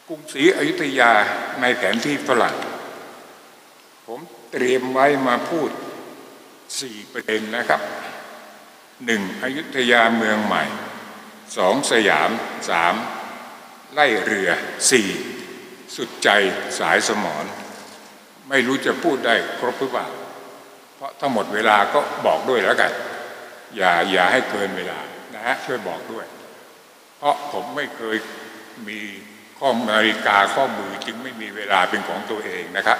กรุงศรีอยุธยาในแผนที่ฝรั่งผมเตรียมไว้มาพูด4ประเด็นนะครับ1อยุธยาเมืองใหม่2สยาม3ไล่เรือ4สุดใจสายสมรไม่รู้จะพูดได้ครบหรือเปล่าเพราะถ้าหมดเวลาก็บอกด้วยแล้วกันอย่าให้เกินเวลานะฮะช่วยบอกด้วยเพราะผมไม่เคยมีข้อนาฬิกาข้อมือจึงไม่มีเวลาเป็นของตัวเองนะครับ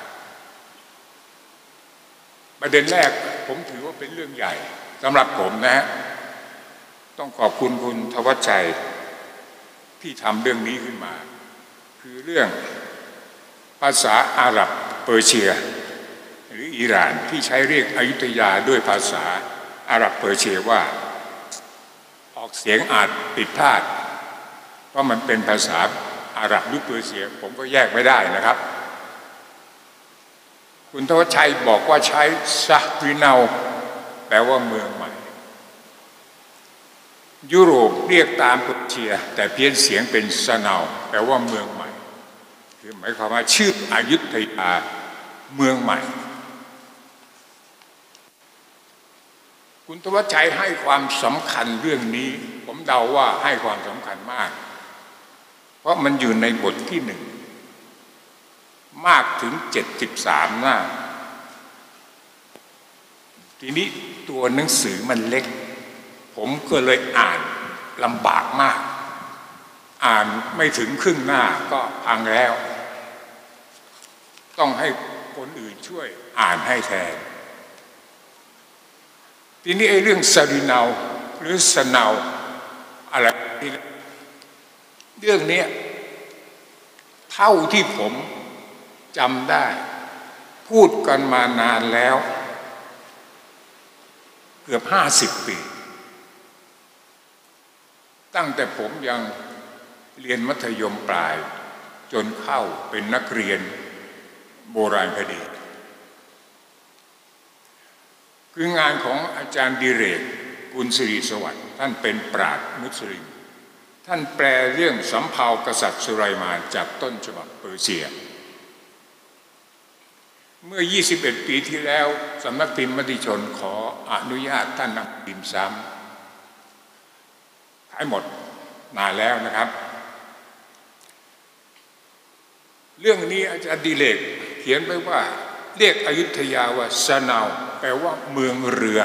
ประเด็นแรกผมถือว่าเป็นเรื่องใหญ่สำหรับผมนะฮะต้องขอบคุณคุณธวัชชัยที่ทำเรื่องนี้ขึ้นมาคือเรื่องภาษาอาหรับเปอร์เซียหรืออิหร่านที่ใช้เรียกอยุธยาด้วยภาษาอาหรับเปอร์เซียว่าออกเสียงอาจผิดพลาดเพราะมันเป็นภาษาอาหรับหรือเปอร์เซียผมก็แยกไม่ได้นะครับคุณธวัชชัยบอกว่าใช้ซะรินาแปลว่าเมืองใหม่ยุโรปเรียกตามเปอร์เซียแต่เพี้ยนเสียงเป็นสะเนาแปลว่าเมืองใหม่คือหมายความว่าชื่ออยุธยาเมืองใหม่คุณธวัชชัยให้ความสำคัญเรื่องนี้ผมเดาว่าให้ความสำคัญมากเพราะมันอยู่ในบทที่1มากถึง73หน้าทีนี้ตัวหนังสือมันเล็กผมก็เลยอ่านลำบากมากอ่านไม่ถึงครึ่งหน้าก็พังแล้วต้องให้คนอื่นช่วยอ่านให้แทนทีนี้ไอ้เรื่องสะรินาหรือสะเนาอะไรนี่เรื่องนี้เท่าที่ผมจำได้พูดกันมานานแล้วเกือบ50 ปีตั้งแต่ผมยังเรียนมัธยมปลายจนเข้าเป็นนักเรียนโบราณคดีคืองานของอาจารย์ดิเรกกุลสิริสวัสดิ์ท่านเป็นปราชญ์มุสลิมท่านแปลเรื่องสำเภากษัตริย์สุไลมานจากต้นฉบับเปอร์เซียเมื่อ21 ปีที่แล้วสำนักพิมพ์มติชนขออนุญาตท่านนำพิมพ์ซ้ำขายหมดนานแล้วนะครับเรื่องนี้อาจารย์ดิเรกเขียนไว้ว่าเรียกอยุธยาว่าสะเนาแปลว่าเมืองเรือ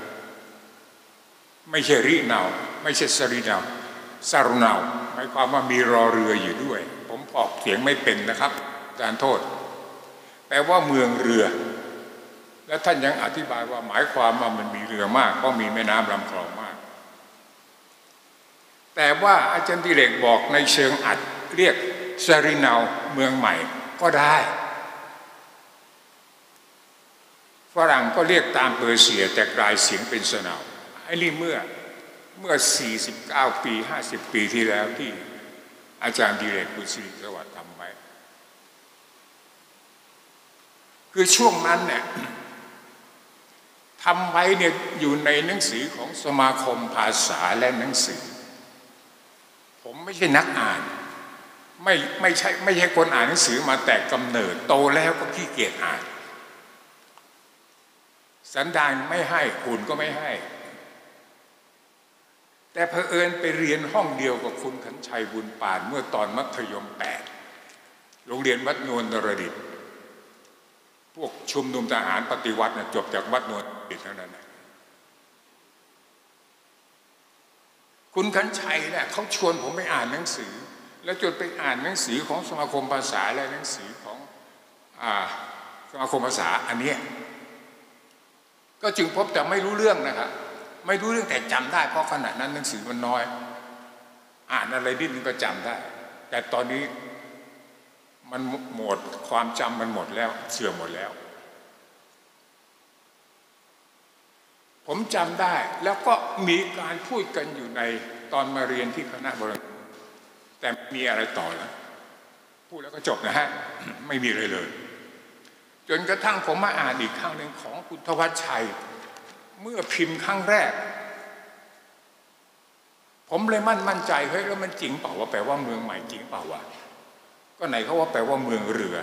ไม่ใช่ริเนาไม่ใช่สรินาสารุนาหมายความว่ามีรอเรืออยู่ด้วยผมออกเสียงไม่เป็นนะครับอาจารย์โทษแปลว่าเมืองเรือและท่านยังอธิบายว่าหมายความว่ามันมีเรือมากเพราะมีแม่น้ำลำคลองมากแต่ว่าอาจารย์ดิเรกบอกในเชิงอัดเรียกสะรินาเมืองใหม่ก็ได้ฝรั่งก็เรียกตามเปอร์เซียแต่กลายเสียงเป็นสะเนาไอ้นี่เมื่อ49 ปี50 ปีที่แล้วที่อาจารย์ดิเรกกุลสิริสวัสดิ์ทำไว้คือช่วงนั้นเนี่ยทำไว้เนี่ยอยู่ในหนังสือของสมาคมภาษาและหนังสือผมไม่ใช่นักอ่านไม่ใช่คนอ่านหนังสือมาแต่กำเนิดโตแล้วก็ขี้เกียจอ่านสันดานไม่ให้คุณก็ไม่ให้แต่เผอิญไปเรียนห้องเดียวกับคุณขันชัยบุญปานเมื่อตอนมัธยม8โรงเรียนวัดนวลนรดิตพวกชุมนุมทหารปฏิวัติจบจากวัดนวลนรดิตเท่านั้นคุณขันชัยเนี่ยเขาชวนผมไปอ่านหนังสือแล้วจนไปอ่านหนังสือของสมาคมภาษาและหนังสือของสมาคมภาษาอันนี้ก็จึงพบแต่ไม่รู้เรื่องนะครับไม่รู้เรื่องแต่จำได้เพราะขณะนั้นหนังสือมันน้อยอ่านอะไรนิดนึงก็จำได้แต่ตอนนี้มันหมดความจำมันหมดแล้วเสื่อมหมดแล้วผมจำได้แล้วก็มีการพูดกันอยู่ในตอนมาเรียนที่คณะโบราณแต่มีอะไรต่อแล้วพูดแล้วก็จบนะฮะ ไม่มีอะไรเลยจนกระทั่งผมมาอ่านอีกครั้งหนึ่งของคุณธวัชชัยเมื่อพิมพ์ครั้งแรกผมเลยมั่นใจเฮ้ยแล้วมันจริงเปล่าว่าแปลว่าเมืองใหม่จริงเปล่าวะก็ไหนเขาว่าแปลว่าเมืองเรือ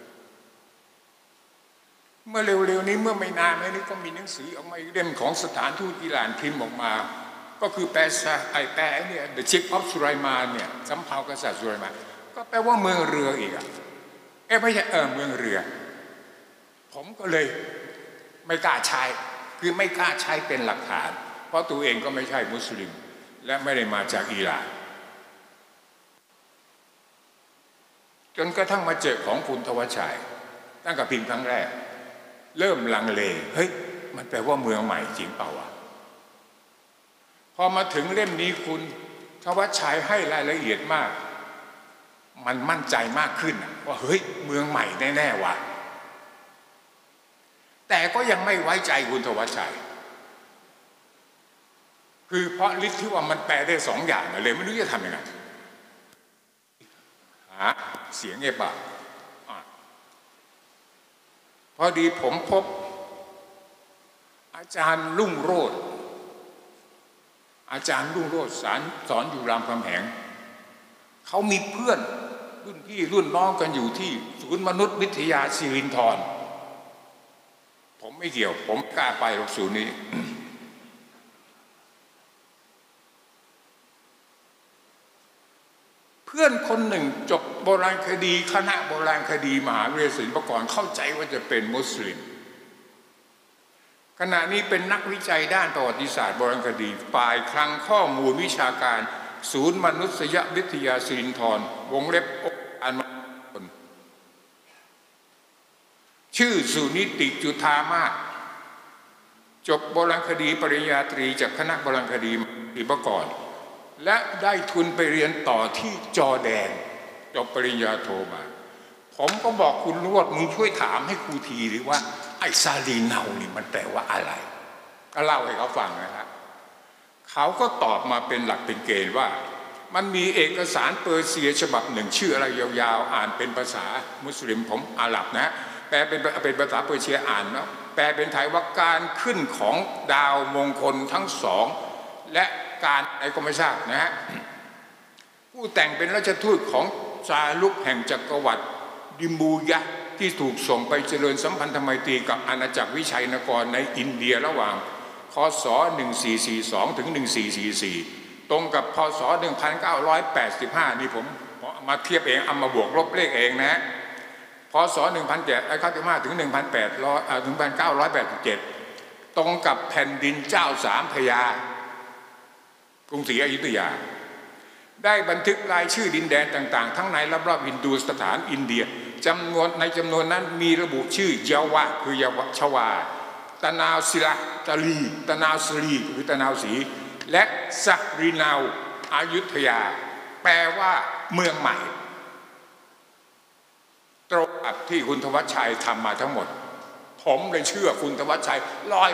เมื่อเร็วๆนี้เมื่อไม่นานนี้ก็มีหนังสือออกมาอีกเล่มของสถานทูตอิหร่านพิมพ์ออกมาก็คือแปลเนี่ย The Ship of Sulaiman เนี่ยสำเภากษัตริย์สุไลมานก็แปลว่าเมืองเรืออีกไม่ใช่เมืองเรือผมก็เลยไม่กล้าใช้คือไม่กล้าใช้เป็นหลักฐานเพราะตัวเองก็ไม่ใช่มุสลิมและไม่ได้มาจากอิหร่านจนกระทั่งมาเจอของคุณธวัชชัยตั้งแต่พิมพ์ครั้งแรกเริ่มลังเลเฮ้ยมันแปลว่าเมืองใหม่จริงเปล่าวะพอมาถึงเล่มนี้คุณธวัชชัยให้รายละเอียดมากมันมั่นใจมากขึ้นว่าเฮ้ยเมืองใหม่แน่ๆว่ะแต่ก็ยังไม่ไว้ใจคุณธวัชชัยคือเพราะฤทธิ์ที่ว่ามันแปลได้2 อย่างเลยไม่รู้จะทำยังไงหาเสียงเงียบอะพอดีผมพบอาจารย์รุ่งโรจน์สอนอยู่รามคำแหงเขามีเพื่อนรุ่นพี่รุ่นน้องกันอยู่ที่ศูนย์มนุษยวิทยาสิรินธรผมไม่เกี่ยวผมกล้าไปหรอกศูนย์นี้ เพื่อนคนหนึ่งจบโบราณคดีคณะโบราณคดีมหาวิทยาลัยศิลปากรเข้าใจว่าจะเป็นมุสลิมขณะนี้เป็นนักวิจัยด้านประวัติศาสตร์โบราณคดีฝ่ายคลังข้อมูลวิชาการศูนย์มนุษยวิทยาสิรินธรวงเล็บอันชื่อสุนิติจุฑามาศจบโบราณคดีปริญญาตรีจากคณะโบราณคดีศิลปากรและได้ทุนไปเรียนต่อที่จอร์แดนจบปริญญาโทมาผมก็บอกคุณรวดมึงช่วยถามให้ครูทีหรือว่าไอ้ซาลีเนานี่มันแปลว่าอะไรก็เล่าให้เขาฟังนะครับเขาก็ตอบมาเป็นหลักเป็นเกณฑ์ว่ามันมีเอกสารเปอร์เซียฉบับหนึ่งชื่ออะไรยาวๆอ่านเป็นภาษามุสลิมผมอาหรับนะแปลเป็นภาษาเปอร์เซียอ่านนะแปลเป็นไทยว่าการขึ้นของดาวมงคลทั้งสองและการอะไรก็ไม่ทราบนะฮะผู้แต่งเป็นราชทูตของซาลุกแห่งจักรวรรดิดิมูยะที่ถูกส่งไปเจริญสัมพันธไมตรีกับอาณาจักรวิชัยนครในอินเดียระหว่างคศ1442ถึง1444ตรงกับพศ1985นี่ผมมาเทียบเองเอามาบวกลบเลขเองนะพศ1795ถึง1987ตรงกับแผ่นดินเจ้า3 พระยากรุงศรีอยุธยาได้บันทึกรายชื่อดินแดนต่างๆทั้งในรอบๆฮินดูสถานอินเดียจำนวนนั้นมีระบุชื่อยาวะคือยาวชวาตะนาวศิลาตะลีตะนาวสรีหรือตะนาวศรีและสักรีนาวอยุธยาแปลว่าเมืองใหม่ตรงกับที่คุณธวัชชัยทำมาทั้งหมดผมเลยเชื่อคุณธวัชชัย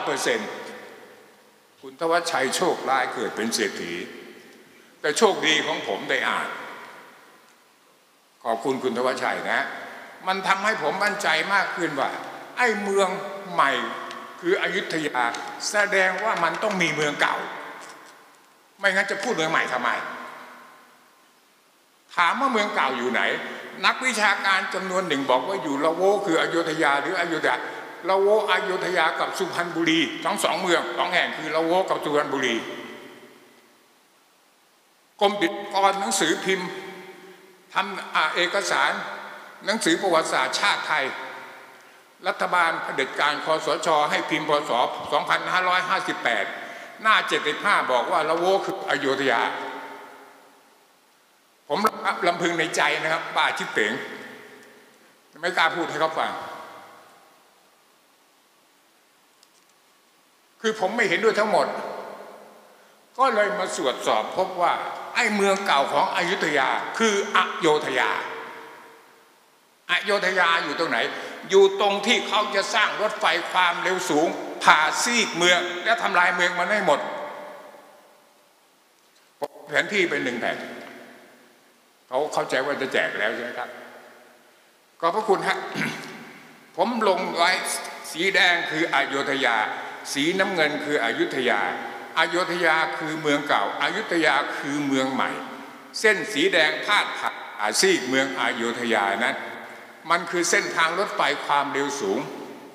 100%คุณธวัชชัยโชคร้ายเกิดเป็นเศรษฐีแต่โชคดีของผมได้อ่านขอบคุณคุณธวัชชัยนะมันทำให้ผมมั่นใจมากขึ้นว่าไอ้เมืองใหม่คืออยุธยาแสดงว่ามันต้องมีเมืองเก่าไม่งั้นจะพูดเมืองใหม่ทำไมถามว่าเมืองเก่าอยู่ไหนนักวิชาการจำนวนหนึ่งบอกว่าอยู่ละโวคืออยุธยาหรืออยุธยาละโวอยุธยากับสุพรรณบุรีทั้ง2 เมือง2 แห่งคือละโวกับสุพรรณบุรีกรมปิฎกหนังสือพิมพ์ทำเอกสารหนังสือประวัติศาสตร์ชาติไทยรัฐบาลเผด็จการคสช.ให้พิมพ์พศ2558หน้า75บอกว่าละโวคืออยุธยาผมลำพึงในใจนะครับบ้าชิบเป๋งไม่กล้าพูดให้เขาฟังคือผมไม่เห็นด้วยทั้งหมดก็เลยมาตรวจสอบพบว่าไอ้เมืองเก่าของอยุธยาคืออโยธยาอยู่ตรงไหนอยู่ตรงที่เขาจะสร้างรถไฟความเร็วสูงผ่าซีกเมืองและทำลายเมืองมันให้หมดแผนที่เป็น1 แผ่นเขาเข้าใจว่าจะแจกแล้วใช่ไหมครับขอบพระคุณฮะ ผมลงไว้สีแดงคืออโยธยาสีน้ำเงินคืออยุธยาอโยธยาคือเมืองเก่าอยุธยาคือเมืองใหม่เส้นสีแดงพาดผ่านซีกเมืองอโยธยานั้นมันคือเส้นทางรถไฟความเร็วสูง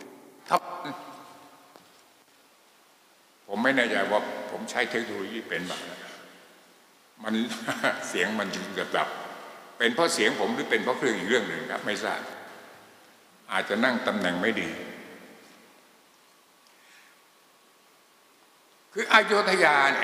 ผมไม่แน่ใจว่าผมใช้เทคโนโลยีเป็นแบบมันเสียงมันเกือบดับเป็นเพราะเสียงผมหรือเป็นเพราะเครื่องอีกเรื่องหนึ่งครับไม่ทราบอาจจะนั่งตำแหน่งไม่ดีคืออโยธยาเนี่ย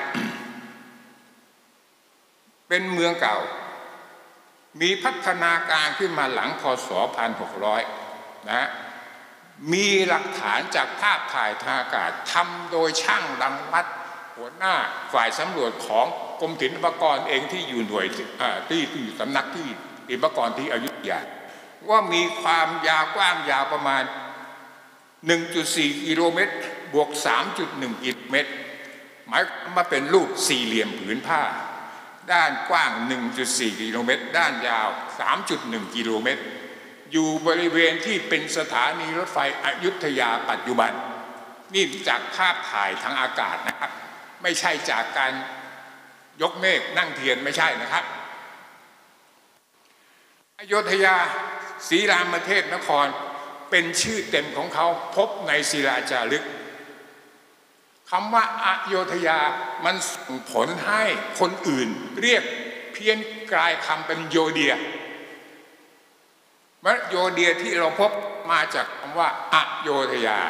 เป็นเมืองเก่ามีพัฒนาการขึ้นมาหลังพ.ศ. 1600นะมีหลักฐานจากภาพถ่ายทางอากาศทำโดยช่างรังวัดหัวหน้าฝ่ายสำรวจของกรมศิลปากรเองที่อยู่หน่วยที่อยู่สำนักที่ศิลปากรที่อยุธยาว่ามีความยาวกว้างยาวประมาณ 1.4 กิโลเมตรบวก 3.1 กิโลเมตรหมายมาเป็นรูปสี่เหลี่ยมผืนผ้าด้านกว้าง 1.4 กิโลเมตรด้านยาว 3.1 กิโลเมตรอยู่บริเวณที่เป็นสถานีรถไฟอยุธยาปัจจุบันนี่จากภาพถ่ายทางอากาศนะครับไม่ใช่จากการยกเมฆนั่งเทียนไม่ใช่นะครับอยุธยาศรีรามเทพนครเป็นชื่อเต็มของเขาพบในศิลาจารึกคำว่าอโยธยามันส่งผลให้คนอื่นเรียกเพี้ยนกลายคำเป็นโยเดียโยเดียที่เราพบมาจากคำว่าอโยธยา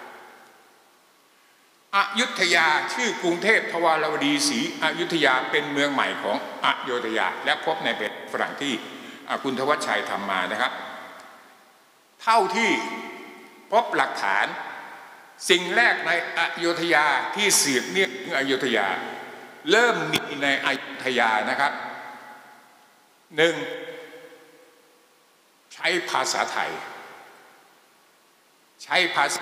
อยุธยาชื่อกรุงเทพทวารวดีศรีอยุธยาเป็นเมืองใหม่ของอโยธยาและพบในแบบฝรั่งที่คุณธวัชชัยทำมานะครับเท่าที่พบหลักฐานสิ่งแรกในอยุธยาที่สืบเนื่องถึงอยุธยาเริ่มมีในอยุธยานะครับหนึ่งใช้ภาษาไทยใช้ภาษา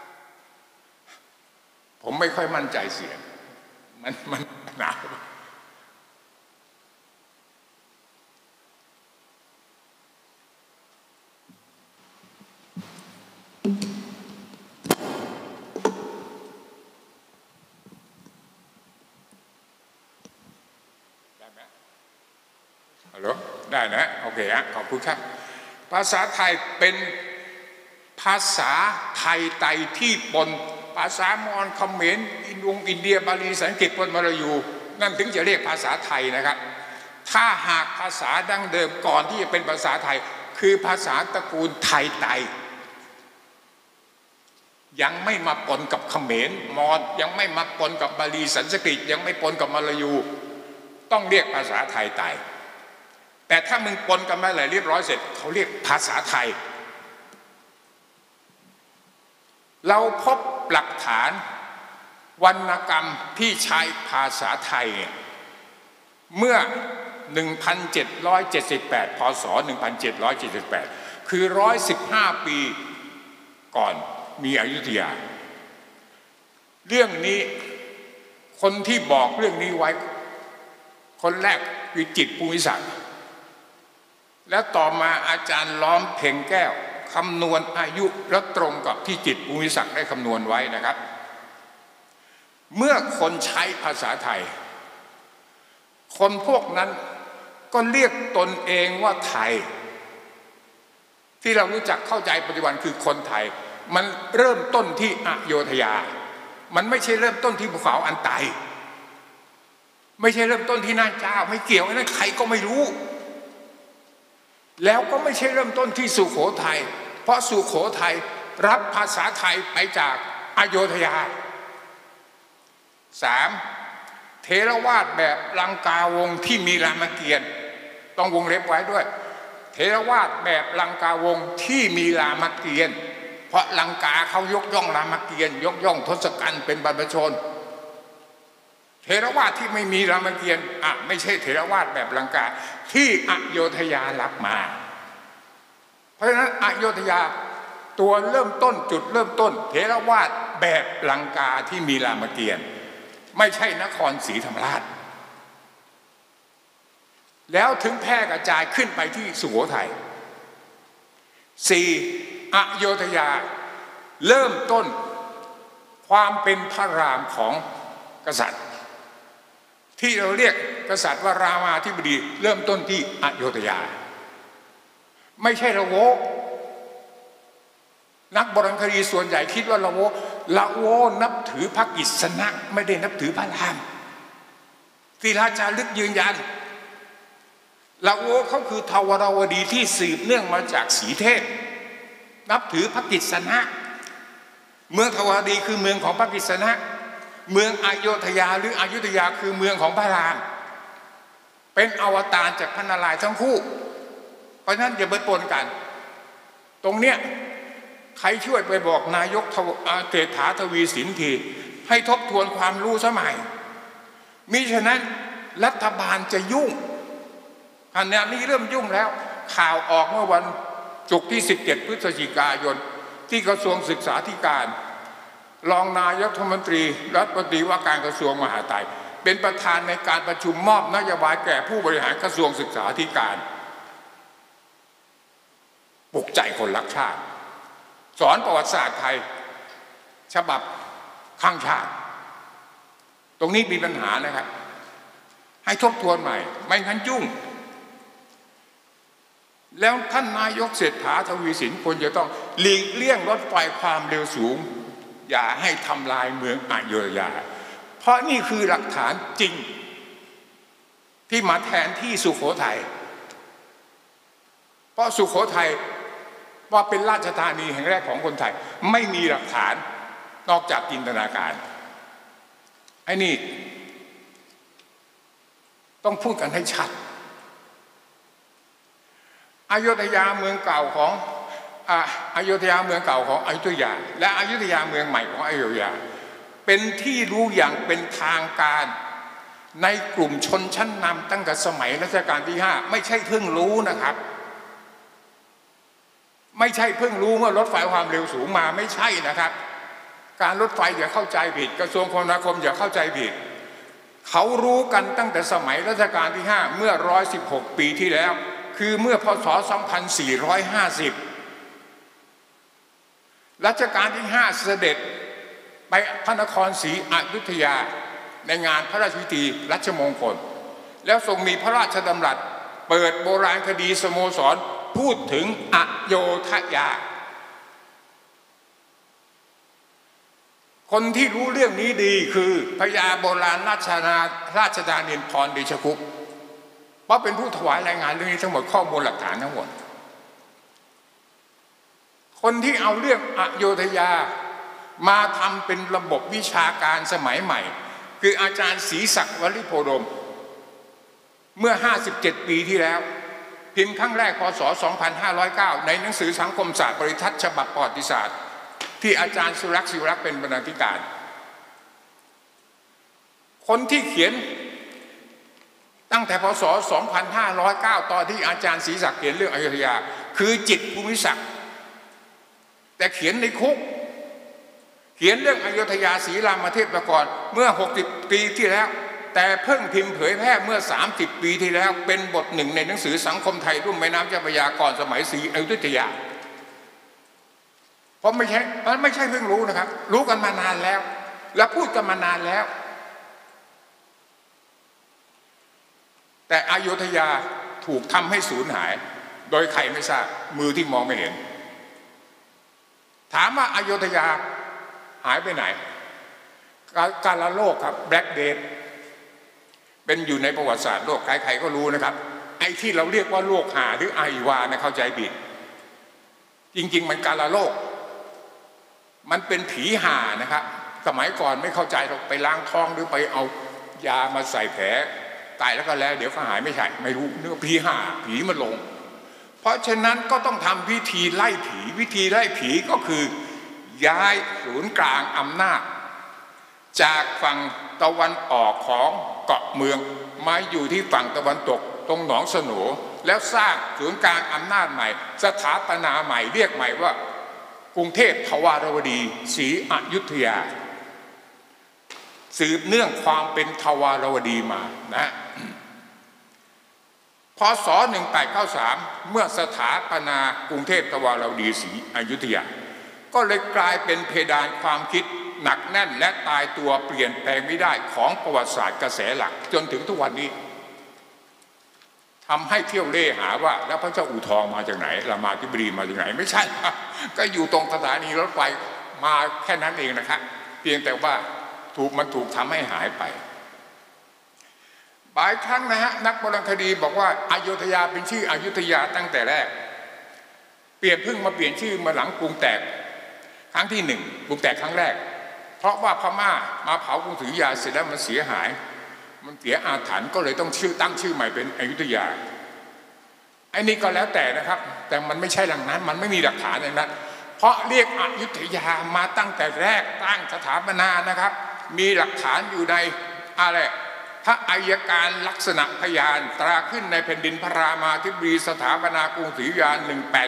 ผมไม่ค่อยมั่นใจเสียงมันหนาวฮัลโหลได้นะโอเคฮะขอบคุณครับภาษาไทยเป็นภาษาไทยไตที่ปนภาษามอญเขมรอินเดียบาลีสันสกฤตปนมาลายูนั่นถึงจะเรียกภาษาไทยนะครับถ้าหากภาษาดั้งเดิมก่อนที่จะเป็นภาษาไทยคือภาษาตระกูลไทยไตยังไม่มาปนกับเขมรมอญยังไม่มาปนกับบาลีสันสกฤตยังไม่ปนกับมาลายูต้องเรียกภาษาไทยไตแต่ถ้ามึงปนกันมาเลยเรียบร้อยเสร็จเขาเรียกภาษาไทยเราพบหลักฐานวรรณกรรมที่ใช้ภาษาไทยเมื่อ 1778 พ.ศ. 1778 คือ 115 ปีก่อนมีอยุธยาเรื่องนี้คนที่บอกเรื่องนี้ไว้คนแรกคือจิตร ภูมิศักดิ์และต่อมาอาจารย์ล้อมเพ็งแก้วคำนวณอายุและตรงกับที่จิตร ภูมิศักดิ์ได้คำนวณไว้นะครับเมื่อคนใช้ภาษาไทยคนพวกนั้นก็เรียกตนเองว่าไทยที่เรารู้จักเข้าใจปัจจุบันคือคนไทยมันเริ่มต้นที่อโยธยามันไม่ใช่เริ่มต้นที่ภูเขาอันไตไม่ใช่เริ่มต้นที่น่านเจ้าไม่เกี่ยวนั้นใครก็ไม่รู้แล้วก็ไม่ใช่เริ่มต้นที่สุโขทัยเพราะสุโขทัยรับภาษาไทยไปจากอโยธยา 3. เถรวาทแบบลังกาวงศ์ที่มีรามเกียรติ์ต้องวงเล็บไว้ด้วยเถรวาทแบบลังกาวงศ์ที่มีรามเกียรติ์เพราะลังกาเขายกย่องรามเกียรติ์ยกย่องทศกัณฐ์เป็นบรรพชนเถรวาทที่ไม่มีรามเกียรติ์ไม่ใช่เถรวาทแบบลังกาที่อโยธยารับมาเพราะฉะนั้นอโยธยาตัวเริ่มต้นจุดเริ่มต้นเถรวาทแบบลังกาที่มีรามเกียรติ์ไม่ใช่นครศรีธรรมราชแล้วถึงแพร่กระจายขึ้นไปที่สุโขทัย 4. อโยธยาเริ่มต้นความเป็นพระรามของกษัตริย์ที่เราเรียกกษัตริย์ว่ารามาธิบดีเริ่มต้นที่อโยธยาไม่ใช่ละโวนักโบราณคดีส่วนใหญ่คิดว่าละโวนับถือพระกิษณะไม่ได้นับถือพระรามศิลาจารึกยืนยันละโวเขาคือทวารวดีที่สืบเนื่องมาจากสีเทพนับถือพระกิษณะเมืองทวารวดีคือเมืองของพระกิษณะเมืองอโยธยาหรืออยุธยาคือเมืองของพระรามเป็นอวตารจากพระนารายณ์ทั้งคู่เพราะฉะนั้นอย่าไปปนกันตรงเนี้ยใครช่วยไปบอกนายกเศรษฐาทวีสินทีให้ทบทวนความรู้สมัยมิฉะนั้นรัฐบาลจะยุ่งขณะนี้เริ่มยุ่งแล้วข่าวออกเมื่อวันศุกร์ที่17พฤศจิกายนที่กระทรวงศึกษาธิการรองนายกรัฐมนตรีรัฐมนตรีว่าการกระทรวงมหาดไทยเป็นประธานในการประชุมมอบนโยบายแก่ผู้บริหารกระทรวงศึกษาธิการปลุกใจคนรักชาติสอนประวัติศาสตร์ไทยฉบับข้างชาติตรงนี้มีปัญหานะครับให้ทบทวนใหม่ไม่งั้นยุ่งแล้วท่านนายกเศรษฐาทวีสินควรจะต้องหลีกเลี่ยงรถไฟความเร็วสูงอย่าให้ทำลายเมืองอโยธยาเพราะนี่คือหลักฐานจริงที่มาแทนที่สุโขทัยเพราะสุโขทัยว่าเป็นราชธานีแห่งแรกของคนไทยไม่มีหลักฐานนอกจากจินตนาการไอ้นี่ต้องพูดกันให้ชัดอโยธยาเมืองเก่าของอโยธยาเมืองเก่าของอยุธยาและอยุธยาเมืองใหม่ของอโยธยาเป็นที่รู้อย่างเป็นทางการในกลุ่มชนชั้นนำตั้งแต่สมัยรัชกาลที่5ไม่ใช่เพิ่งรู้นะครับไม่ใช่เพิ่งรู้เมื่อรถไฟความเร็วสูงมาไม่ใช่นะครับการรถไฟอย่าเข้าใจผิดกระทรวงคมนาคมอย่าเข้าใจผิดเขารู้กันตั้งแต่สมัยรัชกาลที่5เมื่อ116ปีที่แล้วคือเมื่อพศ2450รัชกาลที่5เสด็จไปพระนครศรีอยุธยาในงานพระราชพิธีรัชมงคลแล้วทรงมีพระราชดำรัสเปิดโบราณคดีสโมสรพูดถึงอโยธยาคนที่รู้เรื่องนี้ดีคือพญาโบราณราชดานินพรเดชคุปเพราะเป็นผู้ถวายรายงานเรื่องนี้ทั้งหมดข้อมูลหลักฐานทั้งหมดคนที่เอาเรื่องอโยธยามาทำเป็นระบบวิชาการสมัยใหม่คืออาจารย์ศรีศักดิ์วลิโพดมเมื่อ57ปีที่แล้วพิมพ์ครั้งแรกพศ2509ในหนังสือสังคมศาสตร์ปริทัศน์ฉบับประวัติศาสตร์ที่อาจารย์สุรักษ์ศิวรักษ์เป็นบรรณาธิการคนที่เขียนตั้งแต่พศ2509ตอนที่อาจารย์ศรีศักดิ์เขียนเรื่องอโยธยาคือจิตรภูมิศักดิ์แต่เขียนในคุกเขียนเรื่องอโยธยาศรีรามเทพนครเมื่อ60ปีที่แล้วแต่เพิ่งพิมพ์เผยแพร่เมื่อ30ปีที่แล้วเป็นบทหนึ่งในหนังสือสังคมไทยรุ่มแม่น้ำเจ้าพระยาก่อนสมัยศรีอยุธยาเพราะไม่ใช่เพิ่งรู้นะครับรู้กันมานานแล้วและพูดกันมานานแล้วแต่อโยธยาถูกทำให้สูญหายโดยใครไม่ทราบมือที่มองไม่เห็นถามว่าอโยธยาหายไปไหนกาลโลกครับแบล็กเดทเป็นอยู่ในประวัติศาสตร์โลกใครๆก็รู้นะครับไอ้ที่เราเรียกว่าโลกหาหรือไอวานะเข้าใจผิดจริงๆมันกาลโลกมันเป็นผีห่านะครับสมัยก่อนไม่เข้าใจเราไปล้างท้องหรือไปเอายามาใส่แผลตายแล้วก็แล้วเดี๋ยวก็หายไม่ใช่ไม่รู้เนื้อผีห่าผีมันลงเพราะฉะนั้นก็ต้องทำวิธีไล่ผีวิธีไล่ผีก็คือย้ายศูนย์กลางอำนาจจากฝั่งตะวันออกของเกาะเมืองมาอยู่ที่ฝั่งตะวันตกตรงหนองสโหนแล้วสร้างศูนย์กลางอำนาจใหม่สถาปนาใหม่เรียกใหม่ว่ากรุงเทพทวารวดีศรีอยุธยาสืบเนื่องความเป็นทวารวดีมานะพศ1893เมื่อสถาปนากรุงเทพทวารวดีศรีอยุธยาก็เลยกลายเป็นเพดานความคิดหนักแน่นและตายตัวเปลี่ยนแปลงไม่ได้ของประวัติศาสตร์กระแสหลักจนถึงทุกวันนี้ทำให้เที่ยวเล่หาว่าแล้วพระเจ้าอู่ทองมาจากไหนรามาธิบดีมาจากไหนไม่ใช่ก็อยู่ตรงสถานีรถไฟมาแค่นั้นเองนะครับเพียงแต่ว่ามันถูกทำให้หายไปบางครั้งนะฮะนักโบราณคดีบอกว่าอยุธยาเป็นชื่ออยุธยาตั้งแต่แรกเพิ่งมาเปลี่ยนชื่อมาหลังกรุงแตกครั้งที่1กรุงแตกครั้งแรกเพราะว่าพม่ามาเผากรุงศรีอยุธยาเสร็จแล้วมันเสียหายมันเสียอาถรรพ์ก็เลยต้องตั้งชื่อใหม่เป็นอยุธยาไอ้นี่ก็แล้วแต่นะครับแต่มันไม่ใช่หลังนั้นมันไม่มีหลักฐานอย่างนั้นเพราะเรียกอยุธยามาตั้งแต่แรกตั้งสถาปนานะครับมีหลักฐานอยู่ในอะไรพระอัยการลักษณะพยานตราขึ้นในแผ่นดินพระรามาธิบดีสถาปนากรุงศรีอยุธยา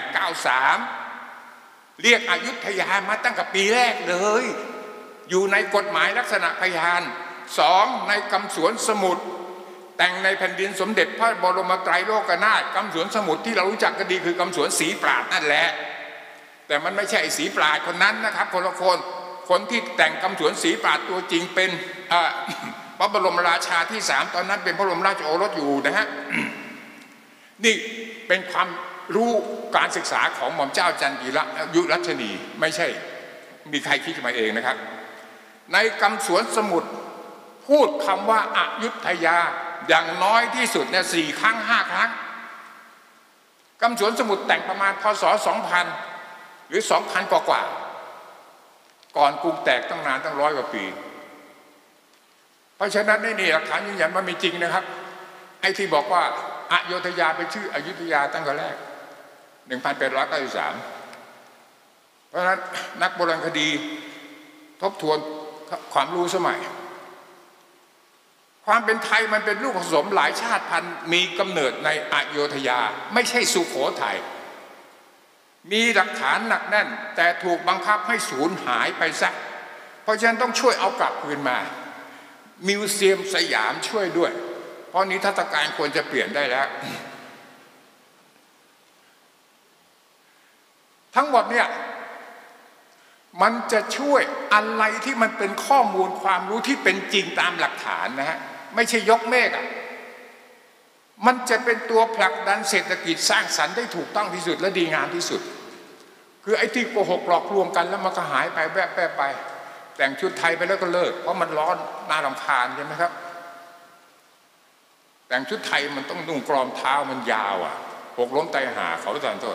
1893เรียกอยุธยามาตั้งแต่ปีแรกเลยอยู่ในกฎหมายลักษณะพยาน2ในคำสวนสมุดแต่งในแผ่นดินสมเด็จพระบรมไตรโลกนาถคำสวนสมุดที่เรารู้จักกันดีคือคำสวนศรีปราดนั่นแหละแต่มันไม่ใช่ศรีปราดคนนั้นนะครับคนละคนที่แต่งคำสวนศรีปราดตัวจริงเป็นพระบรมราชาที่3ตอนนั้นเป็นพระบรมราชโอรสอยู่นะฮะ นี่เป็นความรู้การศึกษาของหม่อมเจ้าจันทยุรัชนีไม่ใช่มีใครคิดมาเองนะครับในคำสวนสมุดพูดคำว่าอยุธยาอย่างน้อยที่สุดเนี่ย4 ครั้ง 5 ครั้งคำสวนสมุดแต่งประมาณพ.ศ. 2000หรือ 2,000 กว่าก่อนกรุงแตกตั้งนานตั้ง100 กว่าปีเพราะฉะนั้นนี่หลักฐานยืนยันว่ามีจริงนะครับไอ้ที่บอกว่าอยุธยาเป็นชื่ออยุธยาตั้งแต่แรก1893เพราะฉะนั้นนักโบราณคดีทบทวนความรู้สมัยความเป็นไทยมันเป็นลูกผสมหลายชาติพันธุ์มีกำเนิดในอยุธยาไม่ใช่สุโขทัยมีหลักฐานหนักแน่นแต่ถูกบังคับให้สูญหายไปซะเพราะฉะนั้นต้องช่วยเอากลับคืนมามิวเซียมสยามช่วยด้วยเพราะนิทรรศการควรจะเปลี่ยนได้แล้วทั้งหมดเนี่ยมันจะช่วยอะไรที่มันเป็นข้อมูลความรู้ที่เป็นจริงตามหลักฐานนะฮะไม่ใช่ยกเมฆอ่ะมันจะเป็นตัวผลักดันเศรษฐกิจสร้างสรรค์ได้ถูกต้องที่สุดและดีงามที่สุดคือไอ้ที่โกหกหลอกลวงกันแล้วมันก็หายไปแวบไปแต่งชุดไทยไปแล้วก็เลิกเพราะมันร้อนน่ารำคาญใช่ไหมครับแต่งชุดไทยมันต้องนุ่งกรอมเท้ามันยาวอ่ะหกล้มตายหาเขาตอนต้น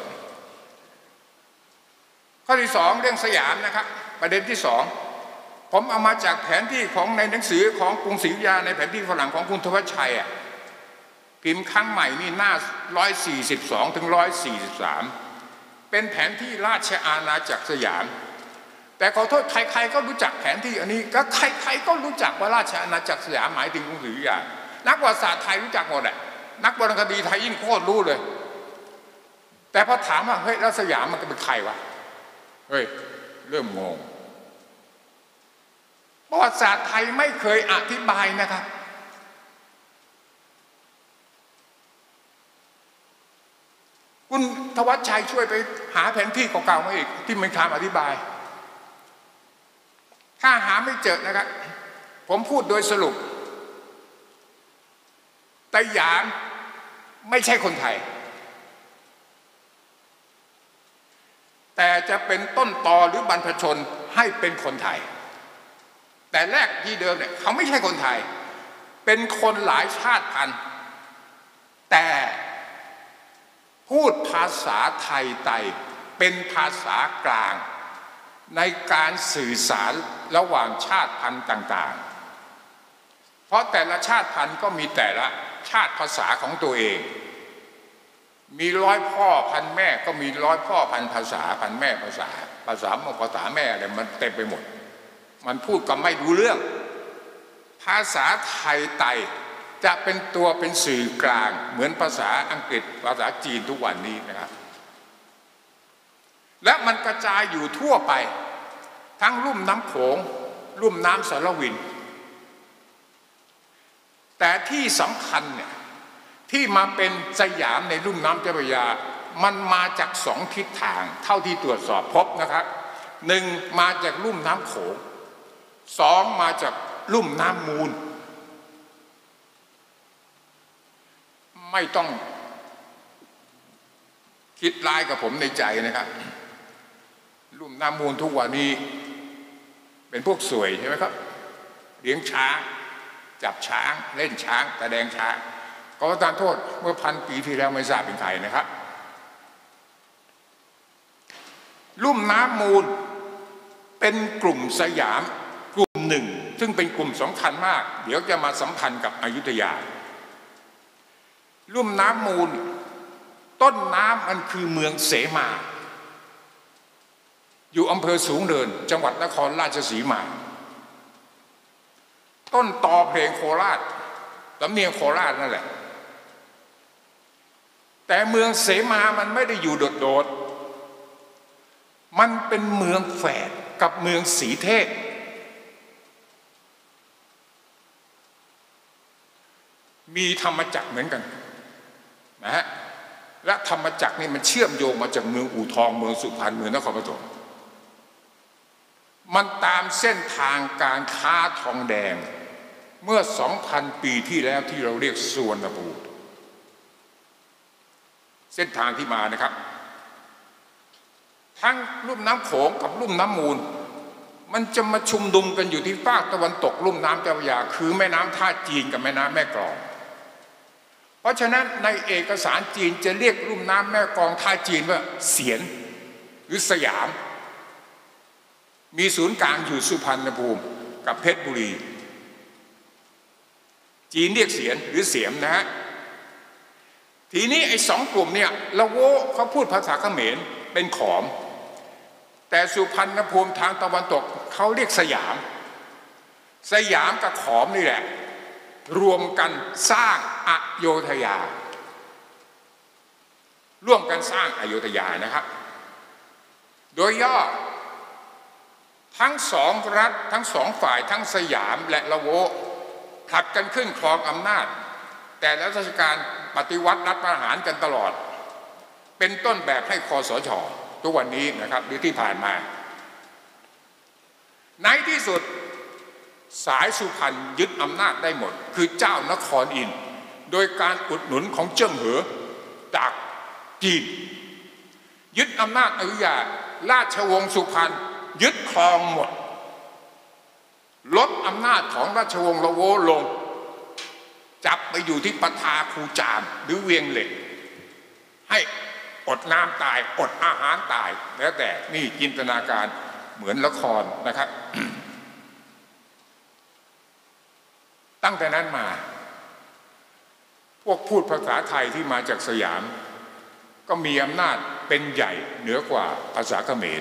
ข้อที่2เรื่องสยามนะครับประเด็นที่2ผมเอามาจากแผนที่ของในหนังสือของกรุงศรีอยุธยาในแผนที่ฝรั่งของคุณธวัชชัยอ่ะพิมพ์ครั้งใหม่นี่หน้า142ถึง143เป็นแผนที่ราชอาณาจักรสยามแต่ขอโทษใครๆก็รู้จักแผนที่อันนี้ก็ใครๆก็รู้จักว่าราชอาณาจักรสยามหมายถึงกรุงศรีอยุธยานักประวัติศาสตร์ไทยรู้จักหมดแหละนักโบราณคดีไทยยิ่งโคตรรู้เลยแต่พอถามว่าเฮ้ยแล้วสยามมันเป็นใครวะเฮ้ยเริ่มงงประวัติศาสตร์ไทยไม่เคยอธิบายนะครับคุณธวัชชัยช่วยไปหาแผนที่เก่าๆมาอีกที่มีคำอธิบายถ้าหาไม่เจอนะครับผมพูดโดยสรุปไต้หยางไม่ใช่คนไทยแต่จะเป็นต้นตอหรือบรรพชนให้เป็นคนไทยแต่แรกที่เดิมเนี่ยเขาไม่ใช่คนไทยเป็นคนหลายชาติพันธุ์แต่พูดภาษาไทยไต้เป็นภาษากลางในการสื่อสารระหว่างชาติพันธุ์ต่างๆเพราะแต่ละชาติพันธุ์ก็มีแต่ละชาติภาษาของตัวเองมี100 พ่อพันแม่ก็มี100 พ่อพันภาษาพันแม่ภาษาแม่อะไรมันเต็มไปหมดมันพูดก็ไม่รู้เรื่องภาษาไทยไต้จะเป็นตัวเป็นสื่อกลางเหมือนภาษาอังกฤษภาษาจีนทุกวันนี้นะครับและมันกระจายอยู่ทั่วไปทั้งลุ่มน้ำโขงลุ่มน้ำสารวินแต่ที่สำคัญเนี่ยที่มาเป็นสยามในลุ่มน้ำเจ้าพระยามันมาจาก2 ทิศทางเท่าที่ตรวจสอบพบนะครับหนึ่งมาจากลุ่มน้ำโขงสองมาจากลุ่มน้ำมูลไม่ต้องคิดร้ายกับผมในใจนะครับลุ่มน้ำมูลทุกวันนี้เป็นพวกสวยใช่ไหมครับเลี้ยงช้างจับช้างเล่นช้างแสดงช้างขอประทานโทษเมื่อ1,000 ปีที่แล้วไม่ทราบเป็นใครนะครับลุ่มน้ำมูลเป็นกลุ่มสยามกลุ่มหนึ่งซึ่งเป็นกลุ่มสำคัญมากเดี๋ยวจะมาสัมพันธ์กับอยุธยาลุ่มน้ำมูลต้นน้ำมันคือเมืองเสมาอยู่อำเภอสูงเนินจังหวัดนครราชสีมาต้นตอเพลงโคราชสำเนียงโคราชนั่นแหละแต่เมืองเสมามันไม่ได้อยู่โดดๆมันเป็นเมืองแฝดกับเมืองศรีเทพมีธรรมจักรเหมือนกันนะฮะและธรรมจักรนี่มันเชื่อมโยงมาจากเมืองอู่ทองเมืองสุพรรณเมืองนครปฐมมันตามเส้นทางการค้าทองแดงเมื่อ 2,000 ปีที่แล้วที่เราเรียกสุวรรณภูมิเส้นทางที่มานะครับทั้งลุ่มน้ำโขงกับลุ่มน้ำมูลมันจะมาชุมนุมกันอยู่ที่ภาคตะวันตกลุ่มน้ำเจ้าพระยาคือแม่น้ำท่าจีนกับแม่น้ำแม่กลองเพราะฉะนั้นในเอกสารจีนจะเรียกลุ่มน้ำแม่กลองท่าจีนว่าเสียนหรือสยามมีศูนย์กลางอยู่สุพรรณภูมิกับเพชรบุรีจีนเรียกเสียนหรือเสียมนะฮะทีนี้ไอ้สองกลุ่มเนี่ยละโวเขาพูดภาษาเขมรเป็นขอมแต่สุพรรณภูมิทางตะวันตกเขาเรียกสยามสยามกับขอมนี่แหละรวมกันสร้างอโยธยาร่วมกันสร้างอโยธยานะครับโดยย่อทั้งสองรัฐทั้งสองฝ่ายทั้งสยามและละโวผลัดกันขึ้นครองอำนาจแต่ละราชการปฏิวัติรัฐประหารกันตลอดเป็นต้นแบบให้คสช.ทุกวันนี้นะครับหรือที่ผ่านมาในที่สุดสายสุพรรณยึดอำนาจได้หมดคือเจ้านครอินทร์โดยการอุดหนุนของเจิ้งเหอจากจีนยึดอำนาจอยุธยาราชวงศ์สุพรรณยึดครองหมดลดอำนาจของราชวงศ์ละโวลงจับไปอยู่ที่ปทาคูจามหรือเวียงเหล็กให้อดน้ำตายอดอาหารตายแล้วแต่นี่จินตนาการเหมือนละครนะครับ ตั้งแต่นั้นมาพวกพูดภาษาไทยที่มาจากสยามก็มีอำนาจเป็นใหญ่เหนือกว่าภาษาเขมร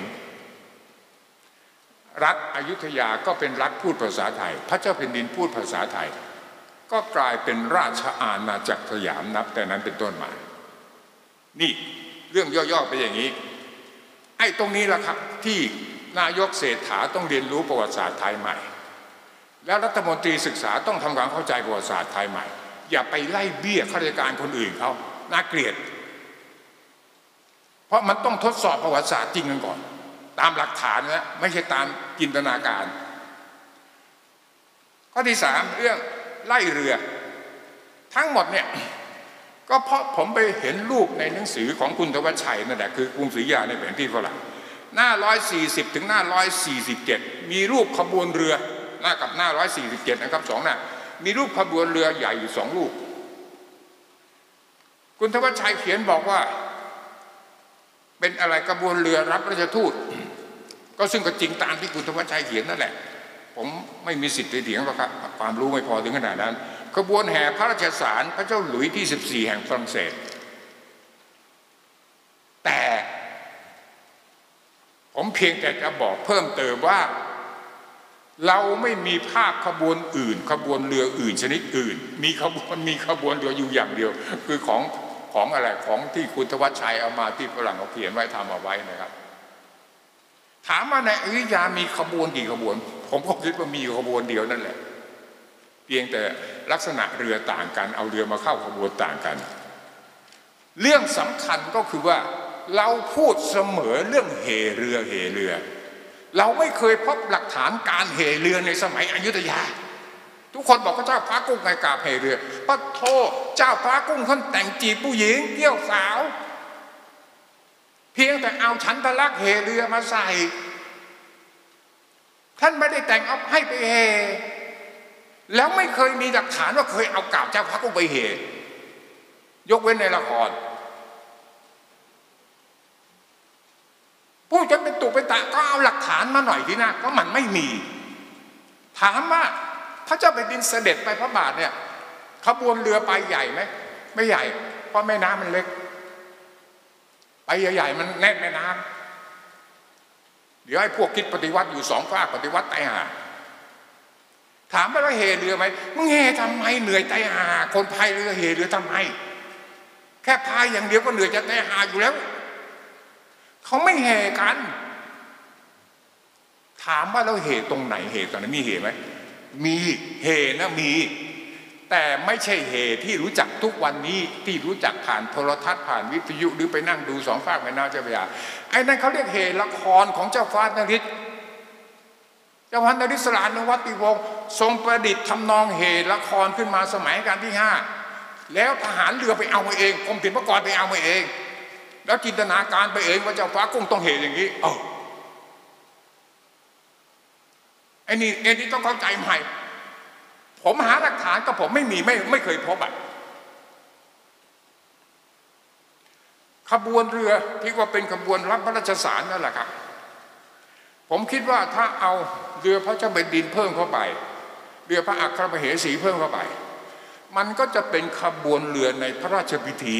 รัฐอยุธยาก็เป็นรัฐพูดภาษาไทยพระเจ้าแผ่นดินพูดภาษาไทยก็กลายเป็นราชอาณาจักรสยามนับแต่นั้นเป็นต้นมานี่เรื่องย่อๆไปอย่างนี้ไอ้ตรงนี้แหละครับที่นายกเศรษฐาต้องเรียนรู้ประวัติศาสตร์ไทยใหม่แล้วรัฐมนตรีศึกษาต้องทำความเข้าใจประวัติศาสตร์ไทยใหม่อย่าไปไล่เบี้ยข้าราชการคนอื่นเขาน่าเกลียดเพราะมันต้องทดสอบประวัติศาสตร์จริงกันก่อนตามหลักฐานนะไม่ใช่ตามจินตนาการข้อที่3เรื่องไล่เรือทั้งหมดเนี่ยก็เพราะผมไปเห็นรูปในหนังสือของคุณธวัชชัยนั่นแหละคือกรุงศรีอยุธยาในแผนที่ฝรั่งหน้า140ถึงหน้า147มีรูปขบวนเรือหน้ากับหน้า147นะครับ2หน้ามีรูปขบวนเรือใหญ่อยู่2รูปคุณธวัชชัยเขียนบอกว่าเป็นอะไรขบวนเรือรับราชทูตก็ซึ่งก็จริงตามที่คุณธวัชชัยเขียนนั่นแหละผมไม่มีสิทธิ์ไปเถียงหรอกครับความรู้ไม่พอถึงขนาดนั้นขบวนแห่พระราชสารพระเจ้าหลุยส์ที่14แห่งฝรั่งเศสแต่ผมเพียงแต่จะบอกเพิ่มเติมว่าเราไม่มีภาพขบวนอื่นขบวนเรืออื่นชนิดอื่นมีขบวนเรืออยู่อย่างเดียวคือของอะไรของที่คุณธวัชชัยเอามาที่ฝรั่งเขาเขียนไว้ทำเอาไว้นะครับถามว่าในอยุธยามีขบวนกี่ขบวนผมก็คิดว่ามีขบวนเดียวนั่นแหละเพียงแต่ลักษณะเรือต่างกันเอาเรือมาเข้าขบวนต่างกันเรื่องสำคัญก็คือว่าเราพูดเสมอเรื่องเหเรือเราไม่เคยพบหลักฐานการเหเรือในสมัยอยุธยาทุกคนบอกว่าเจ้าฟ้ากุ้งไงกาบเหเรือพระโทเจ้าฟ้ากุ้งท่านแต่งจีบผู้หญิงเที่ยวสาวเพียงแต่เอาฉันทลักษ์เหเรือมาใส่ท่านไม่ได้แต่งเอาให้ไปเหแล้วไม่เคยมีหลักฐานว่าเคยเอากาบเจ้าฟ้ากุ้งไปเหยกเว้นในละครผู้จะเป็นตุเป็นตะก็เอาหลักฐานมาหน่อยทีนะก็มันไม่มีถามว่าพระเจ้าแผ่นดินเสด็จไปพระบาทเนี่ยขบวนเรือไปใหญ่ไหมไม่ใหญ่เพราะแม่น้ำมันเล็กไปใหญ่ๆมันแน่นแม่น้ำเดี๋ยวให้พวกคิดปฏิวัติอยู่สองฝากปฏิวัติไตห่าถามว่าเหเรือไหมมึงเหทำไมเหนื่อยไตห่าคนพายเรือเหเรือทำไมแค่พายอย่างเดียวก็เหนื่อยจะไตห่าอยู่แล้วเขาไม่เหกันถามว่าเราเหตรงไหนเหตอนนั้นมีเหไหมมีเหนะมีแต่ไม่ใช่เหที่รู้จักทุกวันนี้ที่รู้จักผ่านโทรทัศน์ผ่านวิทยุหรือไปนั่งดูสองฝากแม่น้ำเจ้าพระยาไอ้นั่นเขาเรียกเหละครของเจ้าฟ้านฤทธิ์เจ้าฟ้านฤทธิ์สลานุวัติวงศ์ทรงประดิษฐ์ทำนองเหละครขึ้นมาสมัยรัชกาลที่5แล้วทหารเรือไปเอามาเองกรมศิลปากรไปเอามาเองแล้วจินตนาการไปเองว่าเจ้าฟ้ากุ้งต้องเหอย่างนี้ไอ้นี่ต้องเข้าใจใหม่ผมหาหลักฐานก็ผมไม่เคยพบขบวนเรือที่ว่าเป็นขบวนรับพระราชสารนั่นแหละครับผมคิดว่าถ้าเอาเรือพระเจ้าแผ่นดินเพิ่มเข้าไปเรือพระอัครมเหสีเพิ่มเข้าไปมันก็จะเป็นขบวนเรือในพระราชพิธี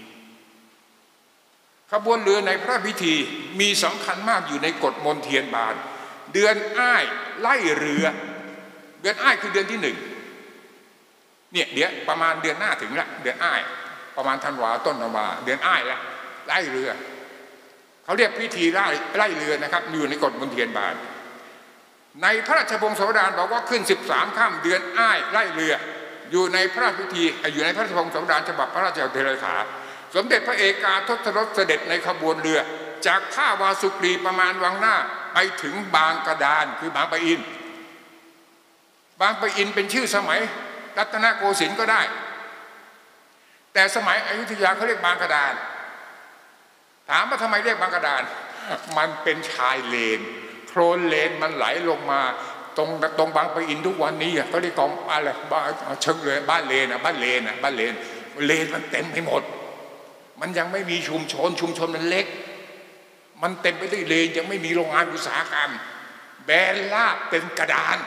ขบวนเรือในพระพิธีมีสำคัญมากอยู่ในกฎมนเทียนบานเดือนอ้ายไล่เรือเดือนอ้ายคือเดือนที่1เนี่ยเดี๋ยวประมาณเดือนหน้าถึงละเดือนอ้ายประมาณธันวาต้นธันวาเดือนอ้ายละไล่เรือเขาเรียกพิธีไล่เรือนะครับอยู่ในกฎมนเทียนบานในพระราชวงศาวดารบอกว่าขึ้น13ค่ำเดือนอ้ายไล่เรืออยู่ในพระราชพิธีอยู่ในพระราชวงศาวดารฉบับพระราชเทเลขาสมเด็จพระเอกาทศรถเสด็จในขบวนเรือจากท่าวาสุกรีประมาณวังหน้าไปถึงบางกระดานคือบางปะอินบางปะอินเป็นชื่อสมัยรัตนโกสินทร์ก็ได้แต่สมัยอยุธยาเขาเรียกบางกระดานถามว่าทำไมเรียกบางกระดานมันเป็นชายเลนโคลนเลนมันไหลลงมาตรงบางปะอินทุกวันนี้เขาเรียกกองอะไรบ้านเชิงเลยบ้านเลนเลนมันเต็มไปหมดมันยังไม่มีชุมชนมันเล็กมันเต็มไปด้วยเลนยังไม่มีโรงงานอุตสาหกรรมแบนลาบเป็นกระดาน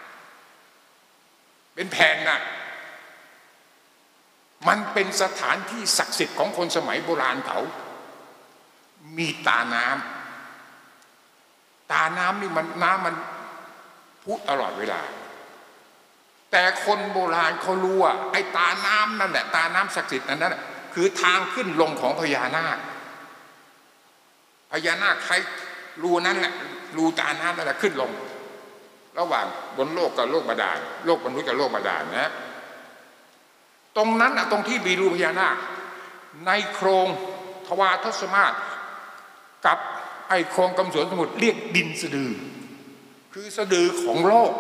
เป็นแผ่นน่ะมันเป็นสถานที่ศักดิ์สิทธิ์ของคนสมัยโบราณเขามีตาน้ำนี่มันน้ำมันพุตลอดเวลาแต่คนโบราณเขารู้ว่าไอ้ตาน้ำนั่นแหละตาน้ำศักดิ์สิทธิ์นั้นคือทางขึ้นลงของพญานาคใช้รูนั้นแหละรูตาน้ำนั่นแหละขึ้นลงระหว่างบนโลกกับโลกบาดาลโลกมนุษย์กับโลกบาดาลนะตรงนั้นตรงที่มีรูพญานาคในโครงทวารทศมาศกับไอโครงกำสวนสมุทรเรียกดินสะดือคือสะดือของโลก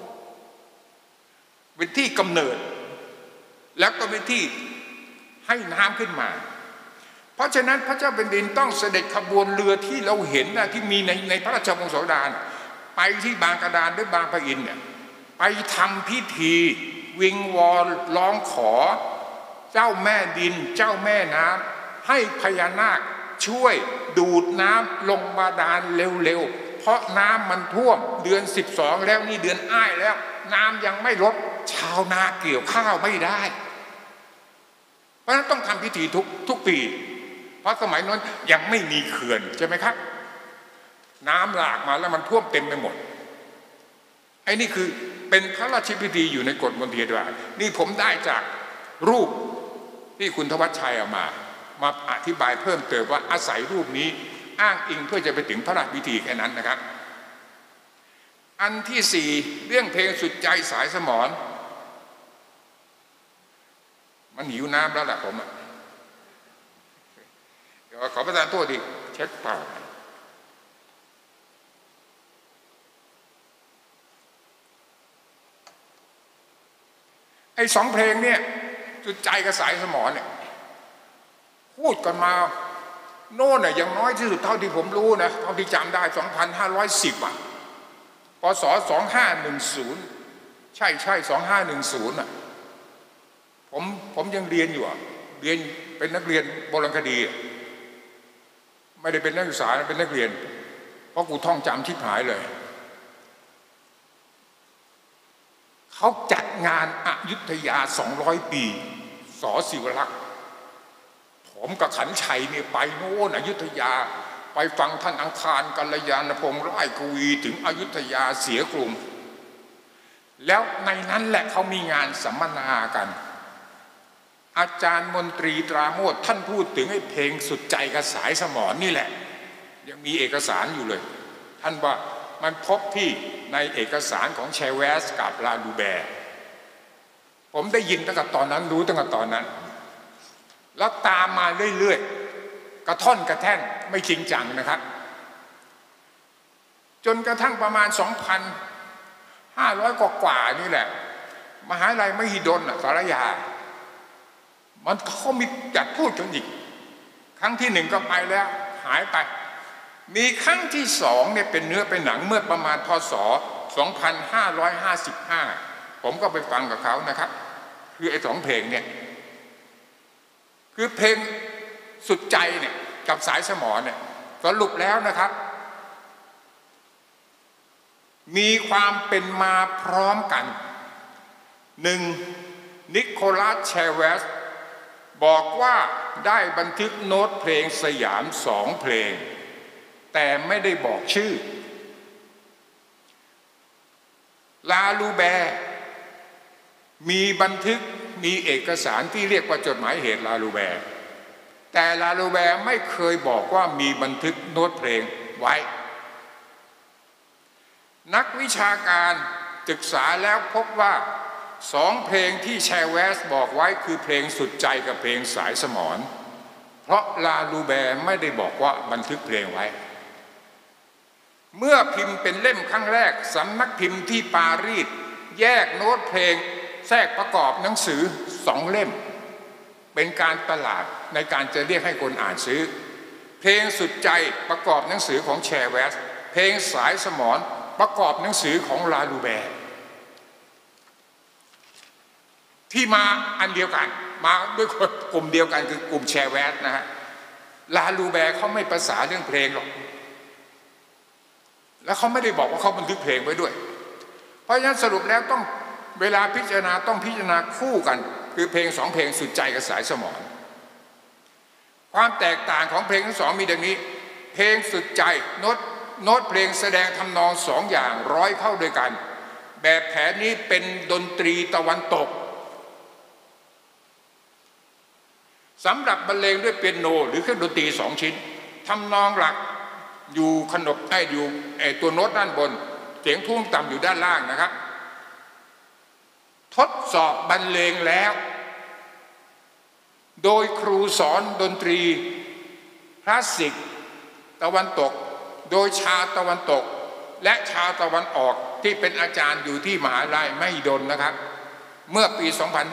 เป็นที่กำเนิดแล้วก็เป็นที่ให้น้ำขึ้นมาเพราะฉะนั้นพระเจ้าแผ่นดินต้องเสด็จขบวนเรือที่เราเห็นที่มีในพระราชวงศาวดารไปที่บางกระดานหรือบางปะอินเนี่ยไปทำพิธีวิงวอนร้องขอเจ้าแม่ดินเจ้าแม่น้ำให้พญานาคช่วยดูดน้ำลงบาดาลเร็วๆเพราะน้ำมันท่วมเดือน12แล้วนี่เดือนอ้ายแล้วน้ำยังไม่ลดชาวนาเกี่ยวข้าวไม่ได้เพราะฉะนั้นต้องทำพิธีทุกปีเพราะสมัยนั้นยังไม่มีเขื่อนใช่ไหมครับน้ำหลากมาแล้วมันท่วมเต็มไปหมดไอ้นี่คือเป็นพระราชพิธีอยู่ในกฎมนเทียนบานนี่ผมได้จากรูปที่คุณธวัชชัยเอามาอธิบายเพิ่มเติมว่าอาศัยรูปนี้อ้างอิงเพื่อจะไปถึงพระราชพิธีแค่นั้นนะครับอันที่4เรื่องเพลงสุดใจสายสมรมันหิวน้ำแล้วแหละผมเดี๋ยวขอประทานโทษดิเช็ดปากไอ้สองเพลงเนี่ยจุดใจกับสายสมอเนี่ยพูดกันมาโน่นน่ะอย่างน้อยที่สุดเท่าที่ผมรู้นะเท่าที่จำได้2510อ่ะพศ2510ใช่2510อ่ะผมยังเรียนอยู่อ่ะเรียนเป็นนักเรียนโบราณคดีไม่ได้เป็นนักศึกษาเป็นนักเรียนเพราะกูท่องจำชิบหายเลยเขาจัดงานอยุธยา200 ปีส.ศิวลักษณ์ผมกับขันชัยเนี่ยไปโน่นอยุธยาไปฟังท่านอังคารกัลยาณพงษ์ไร่กวีถึงอยุธยาเสียกรุงแล้วในนั้นแหละเขามีงานสัมมนากันอาจารย์มนตรีตราโมทท่านพูดถึงไอ้เพลงสุดใจกับสายสมรนี่แหละยังมีเอกสารอยู่เลยท่านว่ามันพบที่ในเอกสารของเชเวสกับลาลูแบร์ผมได้ยินตั้งแต่ตอนนั้นรู้ตั้งแต่ตอนนั้นแล้วตามมาเรื่อยๆกระท่อนกระแท่นไม่จริงจังนะครับจนกระทั่งประมาณ2,500 กว่านี่แหละมหาวิทยาลัยมหิดลสารยามันเขามีจัดพูดกันอีกครั้งที่1ก็ไปแล้วหายไปมีครั้งที่2เนี่ยเป็นเนื้อเป็นหนังเมื่อประมาณพศ2555ผมก็ไปฟังกับเขานะครับคือไอ้2 เพลงเนี่ยคือเพลงสุดใจเนี่ยกับสายสมอเนี่ยสรุปแล้วนะครับมีความเป็นมาพร้อมกัน1นิโคลัสเชเวสบอกว่าได้บันทึกโน้ตเพลงสยาม2 เพลงแต่ไม่ได้บอกชื่อลาลูแบร์มีบันทึกมีเอกสารที่เรียกว่าจดหมายเหตุลาลูแบร์แต่ลาลูแบร์ไม่เคยบอกว่ามีบันทึกโน้ตเพลงไว้นักวิชาการศึกษาแล้วพบว่า2 เพลงที่แชเวสบอกไว้คือเพลงสุดใจกับเพลงสายสมรเพราะลาลูแบร์ไม่ได้บอกว่าบันทึกเพลงไว้เมื่อพิมพ์เป็นเล่มครั้งแรกสำนักพิมพ์ที่ปารีสแยกโน้ตเพลงแทรกประกอบหนังสือ2 เล่มเป็นการตลาดในการจะเรียกให้คนอ่านซื้อเพลงสุดใจประกอบหนังสือของแชเวสเพลงสายสมรประกอบหนังสือของลาลูแบร์ที่มาอันเดียวกันมาด้วยกลุ่มเดียวกันคือกลุ่มแชเวสนะฮะลาลูแบร์เขาไม่ภาษาเรื่องเพลงหรอกแล้วเขาไม่ได้บอกว่าเขาบันทึกเพลงไว้ด้วยเพราะฉะนั้นสรุปแล้วต้องเวลาพิจารณาต้องพิจารณาคู่กันคือเพลง2 เพลงสุดใจกับสายสมรความแตกต่างของเพลงทั้ง2มีดังนี้เพลงสุดใจโน้ตเพลงแสดงทำนอง2 อย่างร้อยเข้าด้วยกันแบบแผนนี้เป็นดนตรีตะวันตกสำหรับบรรเลงด้วยเปียโนหรือเครื่องดนตรี2 ชิ้นทำนองหลักอยู่ขนบได้อยู่ตัวโน้ตด้านบนเสียงทุ่งต่ำอยู่ด้านล่างนะครับทดสอบบรรเลงแล้วโดยครูสอนดนตรีคลาสสิกตะวันตกโดยชาวตะวันตกและชาวตะวันออกที่เป็นอาจารย์อยู่ที่มหาวิทยาลัยมหิดลนะครับเมื่อปี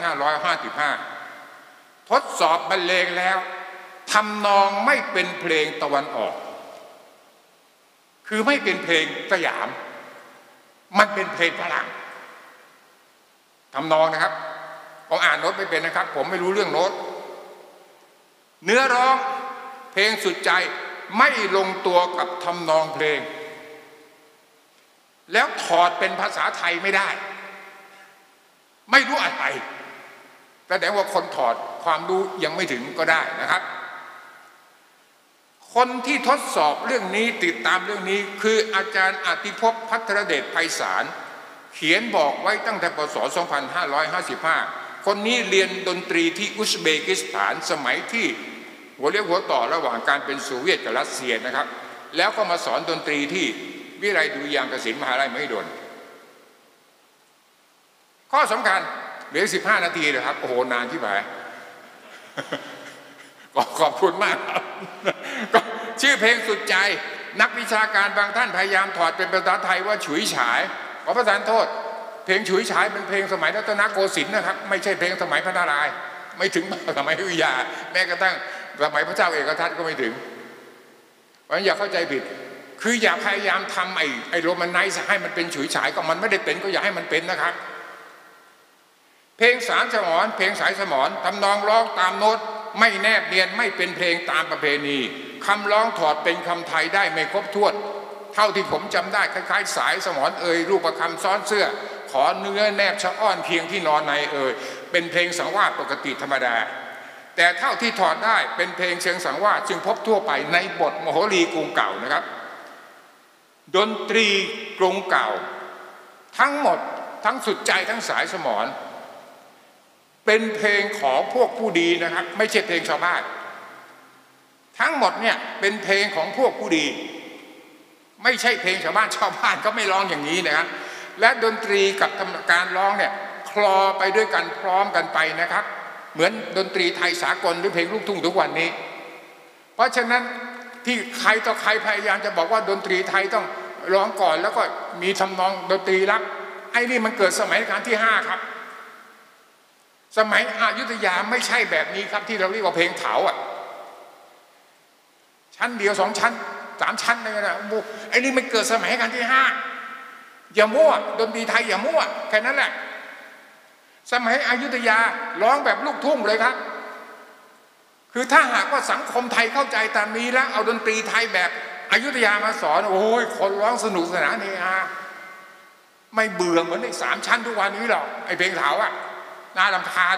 2555ทดสอบบรรเลงแล้วทำนองไม่เป็นเพลงตะวันออกคือไม่เป็นเพลงสยามมันเป็นเพลงฝรั่งทำนองนะครับผมอ่านโน้ตไม่เป็นนะครับผมไม่รู้เรื่องโน้ตเนื้อร้องเพลงสุดใจไม่ลงตัวกับทำนองเพลงแล้วถอดเป็นภาษาไทยไม่ได้ไม่รู้อะไรแสดงว่าคนถอดความรู้ยังไม่ถึงก็ได้นะครับคนที่ทดสอบเรื่องนี้ติดตามเรื่องนี้คืออาจารย์อติภพ ภัทรเดชไพศาลเขียนบอกไว้ตั้งแต่ปศ2555คนนี้เรียนดนตรีที่อุซเบกิสถานสมัยที่หัวเรียวหัวต่อระหว่างการเป็นโซเวียตกับรัสเซียนะครับแล้วก็มาสอนดนตรีที่วิทยาลัยดุริยางคศิลป์มหาวิทยาลัยมหิดลข้อสำคัญเหลือ15 นาทีเลยครับโอ้โหนานที่ไหนขอบคุณมากก็ชื่อเพลงสุดใจนักวิชาการบางท่านพยายามถอดเป็นภาษาไทยว่าฉุยฉายขอประทานโทษเพลงฉุยฉายเป็นเพลงสมัยรัตนโกสินทร์นะครับไม่ใช่เพลงสมัยพระนารายณ์ไม่ถึงสมัยอยุธยาแม้กระทั่งสมัยพระเจ้าเอกทัตก็ไม่ถึงเพราะฉะนั้นอย่าเข้าใจผิดคืออย่าพยายามทำไอ้โรแมนไนซ์ให้มันเป็นฉุยฉายก็มันไม่ได้เป็นก็อย่าให้มันเป็นนะครับเพลงสารสมรเพลงสายสมรทำนองร้องตามโน้ตไม่แนบเนียนไม่เป็นเพลงตามประเพณีคำร้องถอดเป็นคำไทยได้ไม่ครบถ้วนเท่าที่ผมจำได้คล้ายๆสายสมรรูปประคำซ้อนเสื้อขอเนื้อแนบชะอ้อนเพียงที่นอนในเป็นเพลงสังวาสปกติธรรมดาแต่เท่าที่ถอดได้เป็นเพลงเชิงสังวาสจึงพบทั่วไปในบทมโหรีกรุงเก่านะครับดนตรีกรุงเก่าทั้งหมดทั้งสุดใจทั้งสายสมรเป็นเพลงของพวกผู้ดีนะครับไม่ใช่เพลงชาวบ้านทั้งหมดเนี่ยเป็นเพลงของพวกผู้ดีไม่ใช่เพลงชาวบ้านชาวบ้านก็ไม่ร้องอย่างนี้นะครับและดนตรีกับการร้องเนี่ยคลอไปด้วยกันพร้อมกันไปนะครับเหมือนดนตรีไทยสากลหรือเพลงลูกทุ่งทุกวันนี้เพราะฉะนั้นที่ใครต่อใครพยายามจะบอกว่าดนตรีไทยต้องร้องก่อนแล้วก็มีทำนองดนตรีรับไอ้นี่มันเกิดสมัยรัชกาลที่5ครับสมัยอยุธยาไม่ใช่แบบนี้ครับที่เราเรียกว่าเพลงเถาชั้นเดียว2 ชั้น3 ชั้นเลยนะไอ้นี่มันเกิดสมัยรัชกาลที่5อย่ามั่วดนตรีไทยอย่ามั่วแค่นั้นแหละสมัยอยุธยาร้องแบบลูกทุ่งเลยครับคือถ้าหากว่าสังคมไทยเข้าใจตามนี้แล้วเอาดนตรีไทยแบบอยุธยามาสอนโอ้ยคนร้องสนุกสนานเฮฮาไม่เบื่อเหมือนไอ้3 ชั้นทุกวันนี้หรอกไอ้เพลงเถาน่ารำคาญ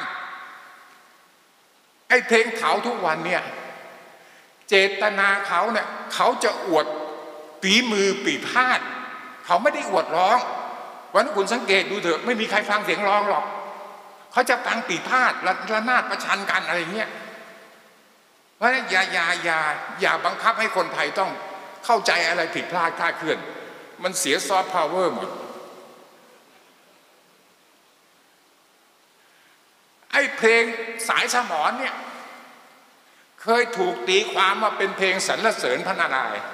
ไอ้เพลงเถาทุกวันเนี่ยเจตนาเขาเนี่ยเขาจะอวดฝีมือปีพาดเขาไม่ได้อวดร้องวันนี้คุณสังเกตดูเถอะไม่มีใครฟังเสียงร้องหรอกเขาจะฟังปีพาดระนาดประชันกันอะไรเงี้ยเพราะฉะนั้นอย่าบังคับให้คนไทยต้องเข้าใจอะไรผิดพลาดคลาดเคลื่อนมันเสียซอฟต์พาวเวอร์หมดไอ้เพลงสายสมรเนี่ยเคยถูกตีความว่าเป็นเพลงสรรเสริญพระนารายณ์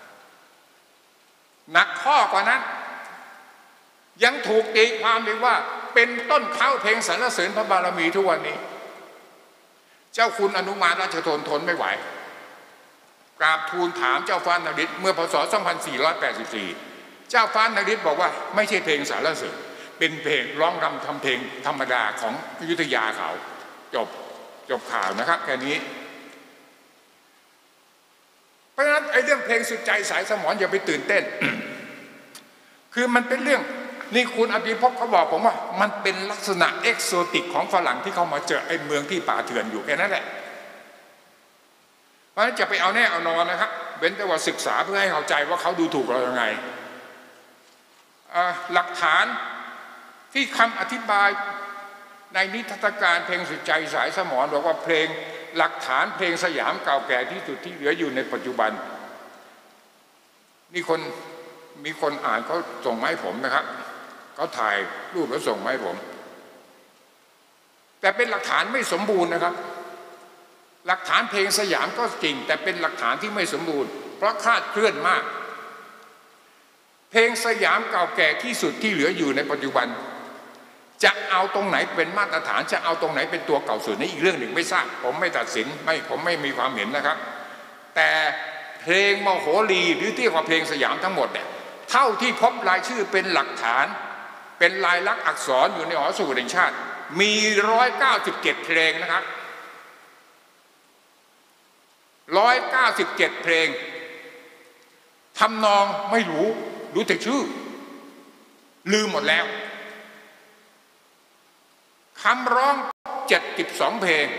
หนักข้อกว่านั้นยังถูกตีความเลยว่าเป็นต้นข้าวเพลงสรรเสริญพระบารมีทุกวันนี้เจ้าคุณอนุมานราชธนทนไม่ไหวกราบทูลถามเจ้าฟ้านฤทธิ์เมื่อพศ 2484 เจ้าฟ้านฤทธิ์บอกว่าไม่ใช่เพลงสรรเสริญเป็นเพลงร้องรำทำเพลงธรรมดาของอยุธยาเขาจบข่าวนะครับแค่นี้เพราะฉะนั้นไอ้เรื่องเพลงสุดใจสายสมรอย่าไปตื่นเต้น คือมันเป็นเรื่องนี่คุณอภิภพเขาบอกผมว่ามันเป็นลักษณะเอกโซติกของฝรั่งที่เขามาเจอไอ้เมืองที่ป่าเถื่อนอยู่แค่นั้นแหละเพราะฉะนั้นจะไปเอาแน่เอานอนนะครับเว้นแต่ว่าศึกษาเพื่อให้เข้าใจว่าเขาดูถูกเรายังไงหลักฐานที่คำอธิบายในนิทรรศการเพลงสุดใจสายสมรบอกว่าเพลงหลักฐานเพลงสยามเก่าแก่ที่สุดที่เหลืออยู่ในปัจจุบันนี่มีคนอ่านเขาส่งมาให้ผมนะครับเขาถ่ายรูปแล้วส่งมาให้ผมแต่เป็นหลักฐานไม่สมบูรณ์นะครับหลักฐานเพลงสยามก็จริงแต่เป็นหลักฐานที่ไม่สมบูรณ์เพราะคลาดเคลื่อนมากเพลงสยามเก่าแก่ที่สุดที่เหลืออยู่ในปัจจุบันจะเอาตรงไหนเป็นมาตรฐานจะเอาตรงไหนเป็นตัวเก่าสุดนี่อีกเรื่องหนึ่งไม่ทราบผมไม่ตัดสินผมไม่มีความเห็นนะครับแต่เพลงมโหรีหรือที่เรียกว่าเพลงสยามทั้งหมดเนี่ยเท่าที่พบรายชื่อเป็นหลักฐานเป็นลายลักษณ์อักษรอยู่ในหอสมุดแห่งชาติมี197เพลงนะครับ197เพลงทำนองไม่รู้แต่ชื่อลืมหมดแล้วคำร้อง72เพลง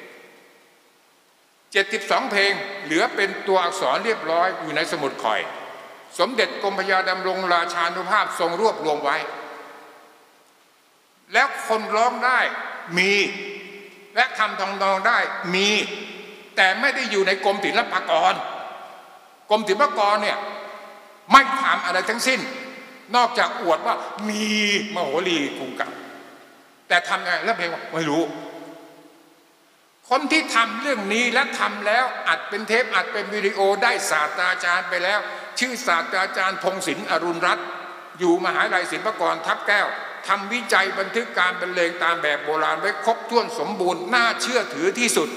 72เพลงเหลือเป็นตัวอักษรเรียบร้อยอยู่ในสมุดข่อยสมเด็จกรมพระยาดำรงราชานุภาพทรงรวบรวมไว้แล้วคนร้องได้มีและทำทำนองได้มีแต่ไม่ได้อยู่ในกรมศิลปากรกรมศิลปากรเนี่ยไม่ทำอะไรทั้งสิ้นนอกจากอวดว่ามีมโหรีกรุงเก่าแต่ทำไงแล้วเพลงไม่รู้คนที่ทำเรื่องนี้และทำแล้วอัดเป็นเทปอัดเป็นวิดีโอได้ศาสตราจารย์ไปแล้วชื่อศาสตราจารย์พงศิลป์อรุณรัตน์อยู่มหาวิทยาลัยศิลปากรทับแก้วทำวิจัยบันทึกการบรรเลงตามแบบโบราณไว้ครบถ้วนสมบูรณ์น่าเชื่อถือที่สุด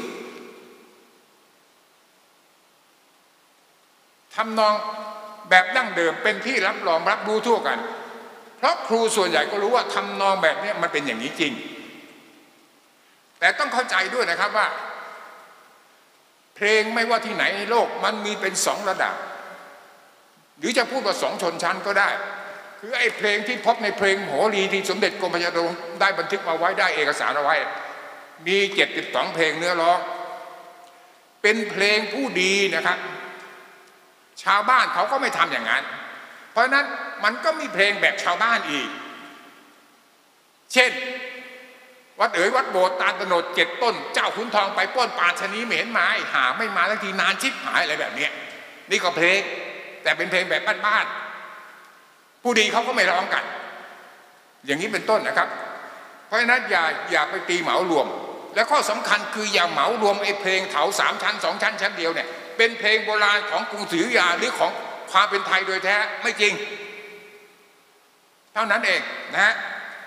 ทำนองแบบดั้งเดิมเป็นที่รับรองรับรู้ทั่วกันเพราะครูส่วนใหญ่ก็รู้ว่าทำนองแบบนี้มันเป็นอย่างนี้จริงแต่ต้องเข้าใจด้วยนะครับว่าเพลงไม่ว่าที่ไหนในโลกมันมีเป็นสองระดับหรือจะพูดว่าสองชนชั้นก็ได้คือไอ้เพลงที่พบในเพลงโหรีที่สมเด็จกรมพระยาดลได้บันทึกมาไว้ได้เอกสารเอาไว้มี72เพลงเนื้อร้องเป็นเพลงผู้ดีนะครับชาวบ้านเขาก็ไม่ทำอย่างนั้นเพราะนั้นมันก็มีเพลงแบบชาวบ้านอีกเช่นวัดวัดโบสถ์ตาลตโนด7 ต้นเจ้าขุนทองไปป้นป่าชะนีไม่เห็นมาหาไม่มาสักทีนานชิบหายอะไรแบบนี้นี่ก็เพลงแต่เป็นเพลงแบบบ้านๆผู้ดีเขาก็ไม่ร้องกันอย่างนี้เป็นต้นนะครับเพราะฉะนั้นอย่าไปตีเหมารวมและข้อสำคัญคืออย่าเหมารวมไอ้เพลงเถา3 ชั้น2 ชั้นชั้นเดียวเนี่ยเป็นเพลงโบราณของกรุงศรีอยุธยาหรือของความเป็นไทยโดยแท้ไม่จริงเท่านั้นเองนะฮะ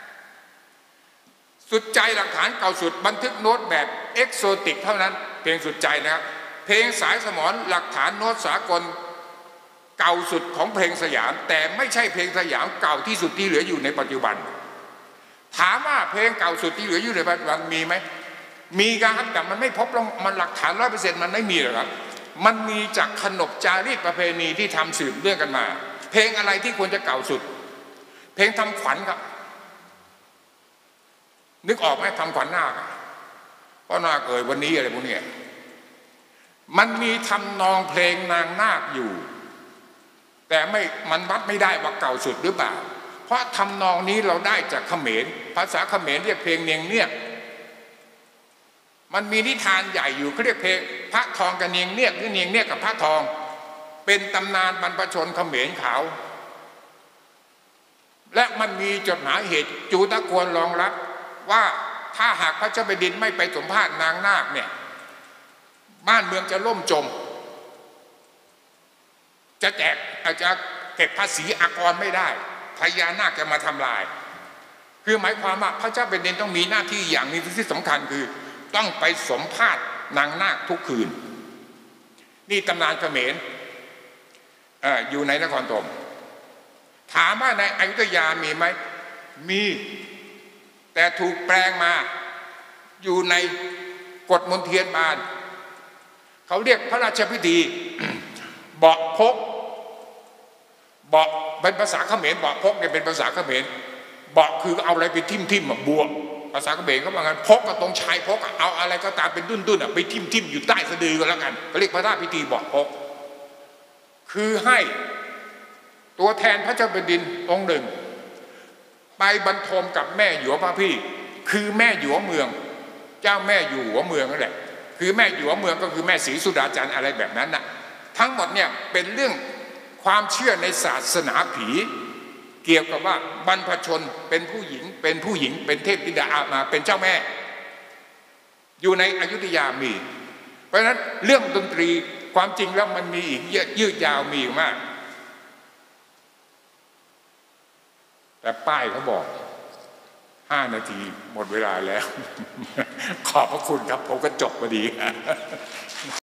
สุดใจหลักฐานเก่าสุดบันทึกโน้ตแบบเอ็กโซติกเท่านั้นเพลงสุดใจนะครับเพลงสายสมรหลักฐานโน้ตสากลเก่าสุดของเพลงสยามแต่ไม่ใช่เพลงสยามเก่าที่สุดที่เหลืออยู่ในปัจจุบันถามว่าเพลงเก่าสุดที่เหลืออยู่ในปัจจุบันมีไหมมีครับแต่มันไม่พบมันหลักฐาน100%มันไม่มีหรอกครับมันมีจากขนบจารีตประเพณีที่ทำสืบเนื่องกันมาเพลงอะไรที่ควรจะเก่าสุดเพลงทำขวัญครับนึกออกไหมทำขวัญนาคพ่อนาคเอ่ยวันนี้อะไรพวกนี้มันมีทำนองเพลงนางนาคอยู่แต่มันวัดไม่ได้ว่าเก่าสุดหรือเปล่าเพราะทำนองนี้เราได้จากเขมรภาษาเขมรเรียกเพลงเนียงเนียกมันมีนิทานใหญ่อยู่เขาเรียกเพลงพระทองกับเนียงเนียกหรือเนียงเนียกกับพระทองเป็นตำนานบรรพชนเขมรขาวและมันมีจดหมายเหตุจูตะกวนรองรับว่าถ้าหากพระเจ้าแผ่นดินไม่ไปสัมภาษณ์นางนาคเนี่ยบ้านเมืองจะล่มจมจะอาจจะเก็บภาษีอากรไม่ได้พญานาคจะมาทำลายคือหมายความว่าพระเจ้าแผ่นดินต้องมีหน้าที่อย่างนี้ที่สำคัญคือต้องไปสัมภาษณ์นางนาคทุกคืนนี่ตำนานเขมรอยู่ในนครธมถามว่าในอยุธยามีไหมมีแต่ถูกแปลงมาอยู่ในกฎมนเทียนบานเขาเรียกพระราชพิธี เบาะพกเบาะเป็นภาษาเขมรเบาะพกเนี่ยเป็นภาษาเขมรเบาะคือเอาอะไรไปทิ่มบวกภาษาเขมรเขาบอกงั้นพกกับตรงชายพกเอาอะไรก็ตามเป็นดุ้นไปทิ่มอยู่ใต้สะดือก็แล้วกันเขาเรียกพระราชพิธีเบาะพกคือให้ตัวแทนพระเจ้าแผ่นดินองค์หนึ่งไปบรรทมกับแม่หยวพระพี่คือแม่หยวเมืองเจ้าแม่อยู่หัวเมืองนั่นแหละคือแม่หยวเมืองก็คือแม่ศรีสุดาจันทร์อะไรแบบนั้นน่ะทั้งหมดเนี่ยเป็นเรื่องความเชื่อในศาสนาผีเกี่ยวกับว่าบรรพชนเป็นผู้หญิงเป็นเทพธิดามาเป็นเจ้าแม่อยู่ในอยุธยามีเพราะฉะนั้นเรื่องดนตรีความจริงแล้วมันมีอีกยืดยาวมีมากแต่ป้ายเขาบอก5 นาทีหมดเวลาแล้วขอบพระคุณครับผมก็จบพอดี